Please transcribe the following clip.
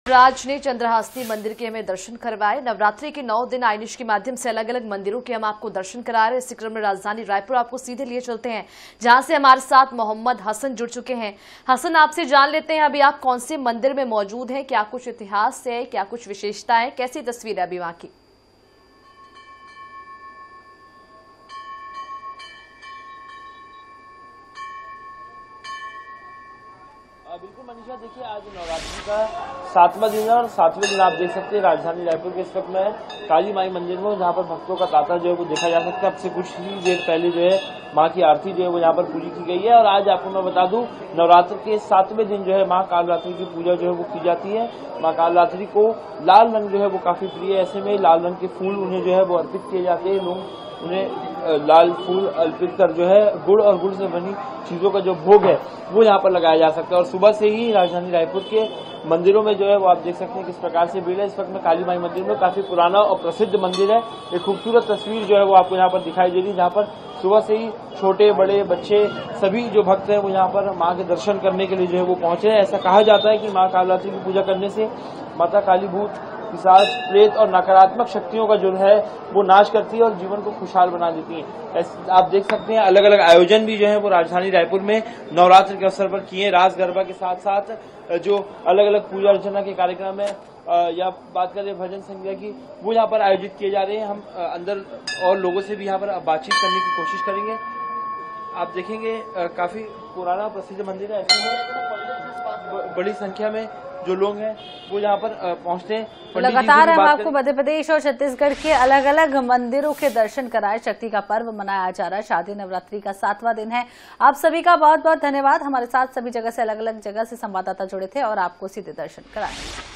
राज ने चंद्रहासिनी मंदिर के हमें दर्शन करवाए। नवरात्रि के 9 दिन आइनिश के माध्यम से अलग अलग मंदिरों के हम आपको दर्शन करा रहे हैं। इसी क्रम में राजधानी रायपुर आपको सीधे लिए चलते हैं, जहां से हमारे साथ मोहम्मद हसन जुड़ चुके हैं। हसन, आपसे जान लेते हैं अभी आप कौन से मंदिर में मौजूद हैं, क्या कुछ इतिहास है, क्या कुछ विशेषताएं, कैसी तस्वीर है अभी वहां की? बिल्कुल मनीषा, देखिए आज नवरात्रि का 7वां दिन है और 7वें दिन आप देख सकते हैं राजधानी रायपुर के इस वक्त में काली माई मंदिर में, जहाँ पर भक्तों का तांता जो है वो देखा जा सकता है। अब से कुछ ही देर पहले जो है माँ की आरती जो है वो यहाँ पर पूरी की गई है। और आज आपको मैं बता दूं, नवरात्र के 7वें दिन जो है माँ कालरात्रि की पूजा जो है वो की जाती है। माँ कालरात्रि को लाल रंग जो है वो काफी प्रिय है, ऐसे में लाल रंग के फूल उन्हें जो है वो अर्पित किए जाते हैं। लोग उन्हें लाल फूल अर्पित कर जो है गुड़ और गुड़ से बनी चीजों का जो भोग है वो यहाँ पर लगाया जा सकता है। और सुबह से ही राजधानी रायपुर के मंदिरों में जो है वो आप देख सकते हैं किस प्रकार से भीड़ है। इस वक्त में काली माई मंदिर में काफी पुराना और प्रसिद्ध मंदिर है। एक खूबसूरत तस्वीर जो है वो आपको यहाँ पर दिखाई दे रही है, जहाँ पर सुबह से ही छोटे बड़े बच्चे सभी जो भक्त हैं वो यहाँ पर माँ के दर्शन करने के लिए जो है वो पहुंचे हैं। ऐसा कहा जाता है कि माँ कालरात्रि की पूजा करने से माता काली भूत पिशाच प्रेत और नकारात्मक शक्तियों का जो है वो नाश करती है और जीवन को खुशहाल बना देती है। आप देख सकते हैं अलग अलग आयोजन भी जो है वो राजधानी रायपुर में नवरात्र के अवसर पर किए। रास गरबा के साथ साथ जो अलग अलग पूजा अर्चना के कार्यक्रम है या बात करें भजन संध्या की, वो यहाँ पर आयोजित किए जा रहे हैं। हम अंदर और लोगों से भी यहाँ पर बातचीत करने की कोशिश करेंगे। आप देखेंगे काफी पुराना प्रसिद्ध मंदिर है, ऐसे में बड़ी संख्या में जो लोग हैं वो यहाँ पर पहुंचते हैं। लगातार हम आपको मध्य प्रदेश और छत्तीसगढ़ के अलग अलग मंदिरों के दर्शन कराए। शक्ति का पर्व मनाया जा रहा है, शारदीय नवरात्रि का 7वां दिन है। आप सभी का बहुत बहुत धन्यवाद। हमारे साथ सभी जगह से अलग अलग जगह से संवाददाता जुड़े थे और आपको सीधे दर्शन कराए।